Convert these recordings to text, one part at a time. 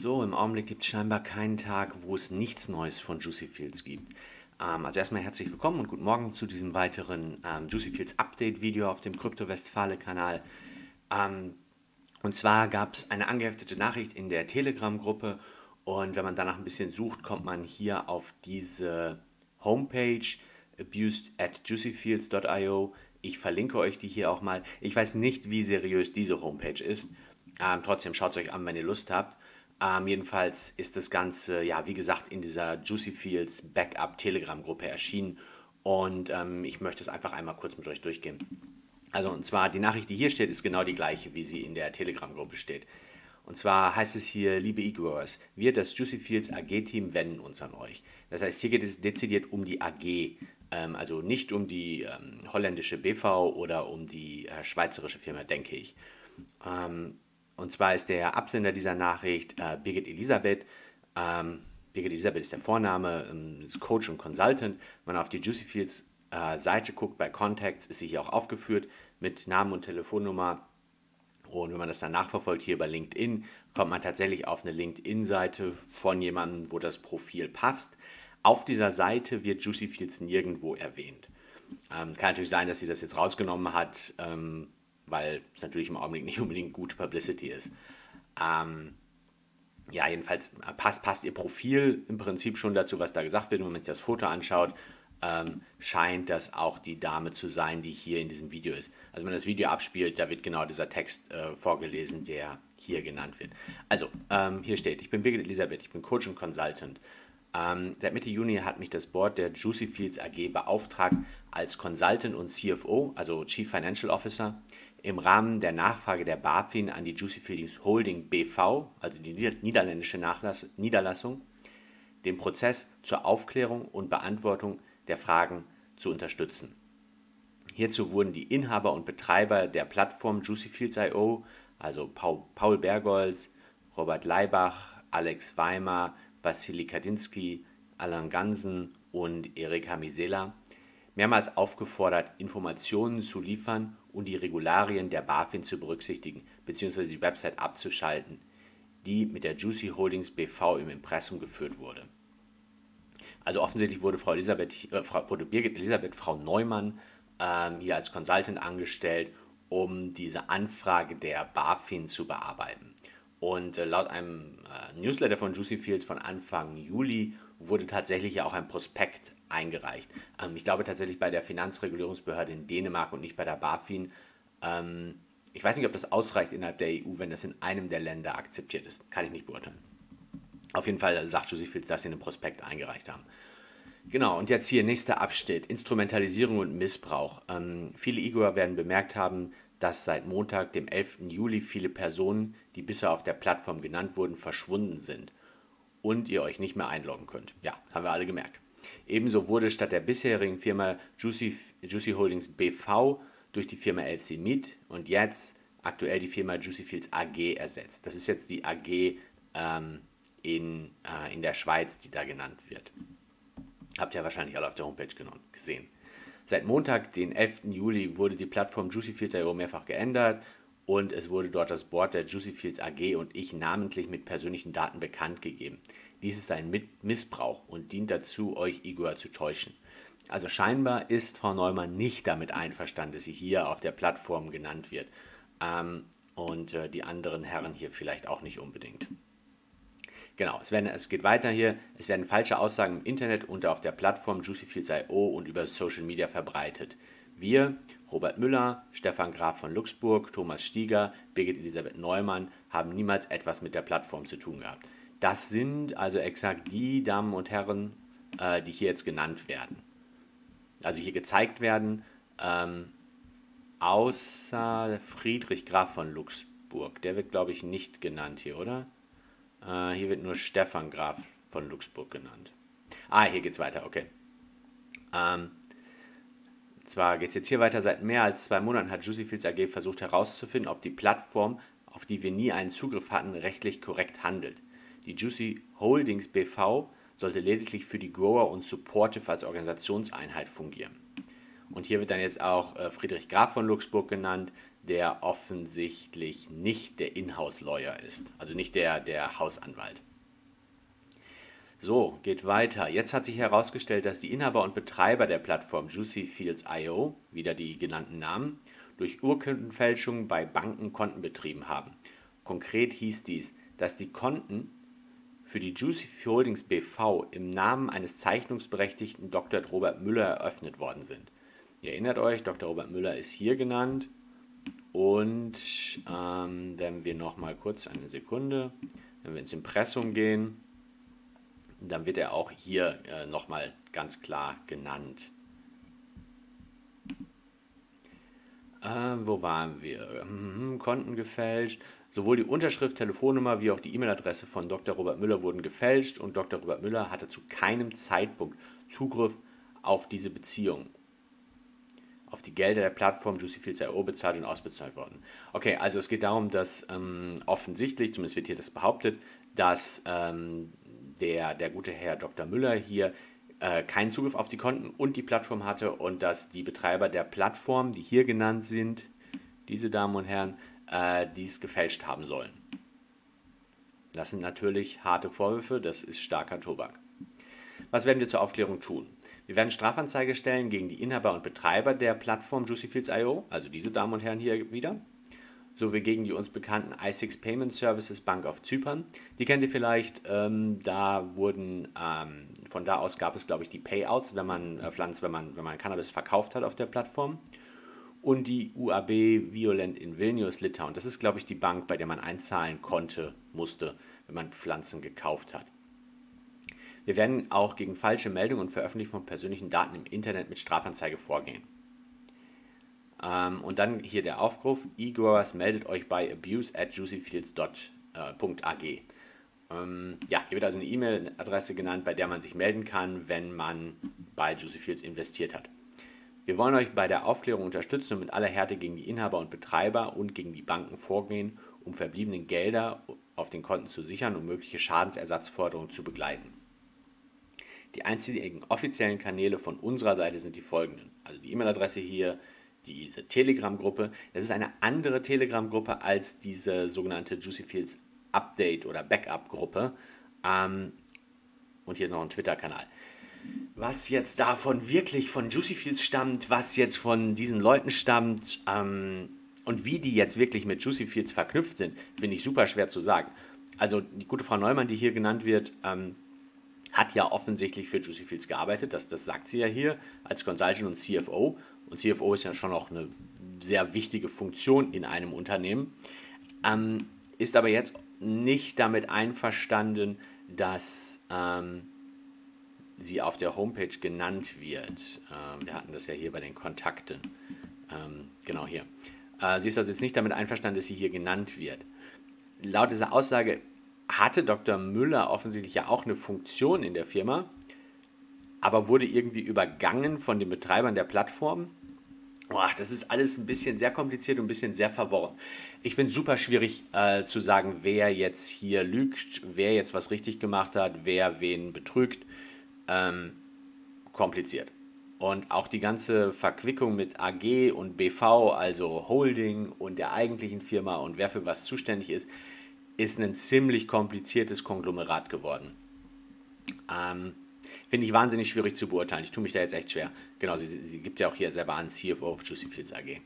So, im Augenblick gibt es scheinbar keinen Tag, wo es nichts Neues von Juicy Fields gibt. Also erstmal herzlich willkommen und guten Morgen zu diesem weiteren Juicy Fields Update-Video auf dem Krypto-Westfale-Kanal. Und zwar gab es eine angeheftete Nachricht in der Telegram-Gruppe und wenn man danach ein bisschen sucht, kommt man hier auf diese Homepage abused@juicyfields.io. Ich verlinke euch die hier auch mal. Ich weiß nicht, wie seriös diese Homepage ist. Trotzdem schaut es euch an, wenn ihr Lust habt. Jedenfalls ist das Ganze, ja, wie gesagt, in dieser Juicy Fields Backup Telegram-Gruppe erschienen und ich möchte es einfach einmal kurz mit euch durchgehen. Also, und zwar die Nachricht, die hier steht, ist genau die gleiche, wie sie in der Telegram-Gruppe steht. Und zwar heißt es hier, liebe E-Growers, wir, das Juicy Fields AG-Team, wenden uns an euch. Das heißt, hier geht es dezidiert um die AG, also nicht um die holländische BV oder um die schweizerische Firma, denke ich. Und zwar ist der Absender dieser Nachricht Birgit Elisabeth. Birgit Elisabeth ist der Vorname, ist Coach und Consultant. Wenn man auf die Juicy Fields Seite guckt, bei Contacts ist sie hier auch aufgeführt mit Namen und Telefonnummer. Und wenn man das dann nachverfolgt hier bei LinkedIn, kommt man tatsächlich auf eine LinkedIn-Seite von jemandem, wo das Profil passt. Auf dieser Seite wird Juicy Fields nirgendwo erwähnt. Kann natürlich sein, dass sie das jetzt rausgenommen hat, weil es natürlich im Augenblick nicht unbedingt gute Publicity ist. Ja, jedenfalls passt ihr Profil im Prinzip schon dazu, was da gesagt wird. Und wenn man sich das Foto anschaut, scheint das auch die Dame zu sein, die hier in diesem Video ist. Also wenn man das Video abspielt, da wird genau dieser Text vorgelesen, der hier genannt wird. Also, hier steht, ich bin Birgit Elisabeth, ich bin Coach und Consultant. Seit Mitte Juni hat mich das Board der Juicy Fields AG beauftragt, als Consultant und CFO, also Chief Financial Officer, im Rahmen der Nachfrage der BaFin an die Juicy Fields Holding BV, also die niederländische Niederlassung, den Prozess zur Aufklärung und Beantwortung der Fragen zu unterstützen. Hierzu wurden die Inhaber und Betreiber der Plattform Juicy Fields.io, also Paul Bergholz, Robert Leibach, Alex Weimar, Wassili Kadinsky, Alain Gansen und Erika Misela, mehrmals aufgefordert, Informationen zu liefern und die Regularien der BaFin zu berücksichtigen bzw. die Website abzuschalten, die mit der Juicy Holdings BV im Impressum geführt wurde. Also offensichtlich wurde Birgit Elisabeth, Frau Neumann, hier als Consultant angestellt, um diese Anfrage der BaFin zu bearbeiten. Und laut einem Newsletter von Juicy Fields von Anfang Juli wurde tatsächlich auch ein Prospekt eingereicht. Ich glaube tatsächlich bei der Finanzregulierungsbehörde in Dänemark und nicht bei der BaFin. Ich weiß nicht, ob das ausreicht innerhalb der EU, wenn das in einem der Länder akzeptiert ist. Kann ich nicht beurteilen. Auf jeden Fall sagt Juicy Fields, dass sie einen Prospekt eingereicht haben. Genau, und jetzt hier nächster Abschnitt, Instrumentalisierung und Missbrauch. Viele E-Grower werden bemerkt haben, dass seit Montag, dem 11. Juli, viele Personen, die bisher auf der Plattform genannt wurden, verschwunden sind und ihr euch nicht mehr einloggen könnt. Ja, haben wir alle gemerkt. Ebenso wurde statt der bisherigen Firma Juicy Holdings BV durch die Firma LC Meet und jetzt aktuell die Firma Juicy Fields AG ersetzt. Das ist jetzt die AG in der Schweiz, die da genannt wird. Habt ihr wahrscheinlich alle auf der Homepage gesehen. Seit Montag, den 11. Juli, wurde die Plattform Juicy Fields.io mehrfach geändert und es wurde dort das Board der Juicy Fields AG und ich namentlich mit persönlichen Daten bekannt gegeben. Dies ist ein Missbrauch und dient dazu, euch E-Grower zu täuschen. Also scheinbar ist Frau Neumann nicht damit einverstanden, dass sie hier auf der Plattform genannt wird. Und die anderen Herren hier vielleicht auch nicht unbedingt. Genau, es geht weiter hier. Es werden falsche Aussagen im Internet und auf der Plattform Juicy Fields.io und über Social Media verbreitet. Wir, Robert Müller, Stefan Graf von Luxemburg, Thomas Stieger, Birgit Elisabeth Neumann, haben niemals etwas mit der Plattform zu tun gehabt. Das sind also exakt die Damen und Herren, die hier jetzt genannt werden. Also hier gezeigt werden, außer Friedrich Graf von Luxemburg. Der wird, glaube ich, nicht genannt hier, oder? Hier wird nur Stefan Graf von Luxemburg genannt. Hier geht's weiter, okay. Zwar geht es jetzt hier weiter, seit mehr als 2 Monaten hat Juicy Fields AG versucht herauszufinden, ob die Plattform, auf die wir nie einen Zugriff hatten, rechtlich korrekt handelt. Die Juicy Holdings BV sollte lediglich für die Grower und Supportive als Organisationseinheit fungieren. Und hier wird dann jetzt auch Friedrich Graf von Luxemburg genannt, der offensichtlich nicht der Inhouse-Lawyer ist, also nicht der Hausanwalt. So, geht weiter. Jetzt hat sich herausgestellt, dass die Inhaber und Betreiber der Plattform JuicyFields.io, wieder die genannten Namen, durch Urkundenfälschungen bei Banken Konten betrieben haben. Konkret hieß dies, dass die Konten für die Juicy Holdings BV im Namen eines zeichnungsberechtigten Dr. Robert Müller eröffnet worden sind. Ihr erinnert euch, Dr. Robert Müller ist hier genannt und wenn wir nochmal kurz eine Sekunde, wenn wir ins Impressum gehen, dann wird er auch hier nochmal ganz klar genannt. Wo waren wir? Konten gefälscht. Sowohl die Unterschrift, Telefonnummer wie auch die E-Mail-Adresse von Dr. Robert Müller wurden gefälscht und Dr. Robert Müller hatte zu keinem Zeitpunkt Zugriff auf diese Beziehung. Auf die Gelder der Plattform JuicyFields.io bezahlt und ausbezahlt worden. Okay, also es geht darum, dass offensichtlich, zumindest wird hier das behauptet, dass der gute Herr Dr. Müller hier keinen Zugriff auf die Konten und die Plattform hatte und dass die Betreiber der Plattform, die hier genannt sind, diese Damen und Herren, dies gefälscht haben sollen. Das sind natürlich harte Vorwürfe, das ist starker Tobak. Was werden wir zur Aufklärung tun? Wir werden Strafanzeige stellen gegen die Inhaber und Betreiber der Plattform JuicyFields.io, also diese Damen und Herren hier wieder, sowie gegen die uns bekannten i6 Payment Services Bank auf Zypern. Die kennt ihr vielleicht, von da aus gab es, glaube ich, die Payouts, wenn man Cannabis verkauft hat auf der Plattform. Und die UAB Violent in Vilnius, Litauen. Das ist, glaube ich, die Bank, bei der man einzahlen musste, wenn man Pflanzen gekauft hat. Wir werden auch gegen falsche Meldungen und Veröffentlichung von persönlichen Daten im Internet mit Strafanzeige vorgehen. Und dann hier der Aufruf, E-Growers meldet euch bei abuse@juicyfields.ag. Hier wird also eine E-Mail-Adresse genannt, bei der man sich melden kann, wenn man bei JuicyFields investiert hat. Wir wollen euch bei der Aufklärung unterstützen und mit aller Härte gegen die Inhaber und Betreiber und gegen die Banken vorgehen, um verbliebene Gelder auf den Konten zu sichern und mögliche Schadensersatzforderungen zu begleiten. Die einzigen offiziellen Kanäle von unserer Seite sind die folgenden. Also die E-Mail-Adresse hier, diese Telegram-Gruppe. Das ist eine andere Telegram-Gruppe als diese sogenannte JuicyFields Update- oder Backup-Gruppe. Und hier noch ein Twitter-Kanal. Was jetzt davon wirklich von JuicyFields stammt, was jetzt von diesen Leuten stammt und wie die jetzt wirklich mit JuicyFields verknüpft sind, finde ich super schwer zu sagen. Also die gute Frau Neumann, die hier genannt wird, hat ja offensichtlich für JuicyFields gearbeitet, das sagt sie ja hier, als Consultant und CFO. Und CFO ist ja schon auch eine sehr wichtige Funktion in einem Unternehmen, ist aber jetzt nicht damit einverstanden, dass sie auf der Homepage genannt wird. Wir hatten das ja hier bei den Kontakten. Genau hier. Sie ist also jetzt nicht damit einverstanden, dass sie hier genannt wird. Laut dieser Aussage hatte Dr. Müller offensichtlich ja auch eine Funktion in der Firma, aber wurde irgendwie übergangen von den Betreibern der Plattform. Das ist alles ein bisschen sehr kompliziert und ein bisschen sehr verworren. Ich finde es super schwierig zu sagen, wer jetzt hier lügt, wer jetzt was richtig gemacht hat, wer wen betrügt. Kompliziert. Und auch die ganze Verquickung mit AG und BV, also Holding und der eigentlichen Firma und wer für was zuständig ist ein ziemlich kompliziertes Konglomerat geworden. Finde ich wahnsinnig schwierig zu beurteilen. Ich tue mich da jetzt echt schwer. Genau, sie gibt ja auch hier selber an, CFO of JuicyFields AG.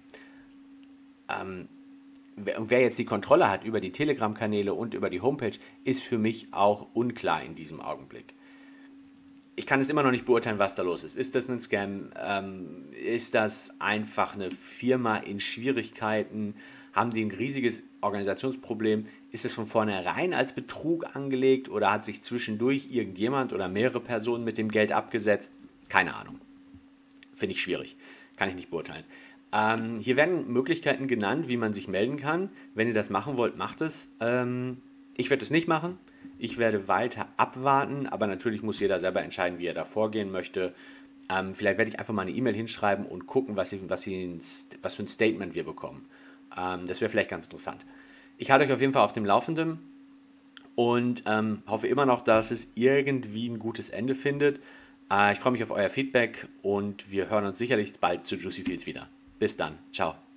Wer jetzt die Kontrolle hat über die Telegram-Kanäle und über die Homepage, ist für mich auch unklar in diesem Augenblick. Ich kann es immer noch nicht beurteilen, was da los ist. Ist das ein Scam? Ist das einfach eine Firma in Schwierigkeiten? Haben die ein riesiges Organisationsproblem? Ist es von vornherein als Betrug angelegt oder hat sich zwischendurch irgendjemand oder mehrere Personen mit dem Geld abgesetzt? Keine Ahnung. Finde ich schwierig. Kann ich nicht beurteilen. Hier werden Möglichkeiten genannt, wie man sich melden kann. Wenn ihr das machen wollt, macht es. Ich werde es nicht machen. Ich werde weiter abwarten, aber natürlich muss jeder selber entscheiden, wie er da vorgehen möchte. Vielleicht werde ich einfach mal eine E-Mail hinschreiben und gucken, was für ein Statement wir bekommen. Das wäre vielleicht ganz interessant. Ich halte euch auf jeden Fall auf dem Laufenden und hoffe immer noch, dass es irgendwie ein gutes Ende findet. Ich freue mich auf euer Feedback und wir hören uns sicherlich bald zu Juicy Fields wieder. Bis dann. Ciao.